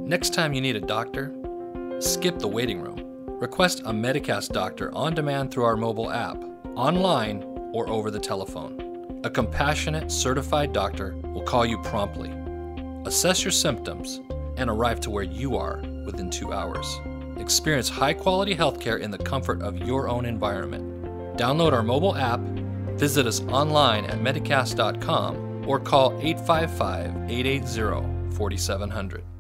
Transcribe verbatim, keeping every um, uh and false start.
Next time you need a doctor, skip the waiting room. Request a MediCast doctor on demand through our mobile app, online, or over the telephone. A compassionate, certified doctor will call you promptly, assess your symptoms, and arrive to where you are within two hours. Experience high-quality healthcare in the comfort of your own environment. Download our mobile app, visit us online at medicast dot com, or call eight five five, eight eight zero, four seven zero zero.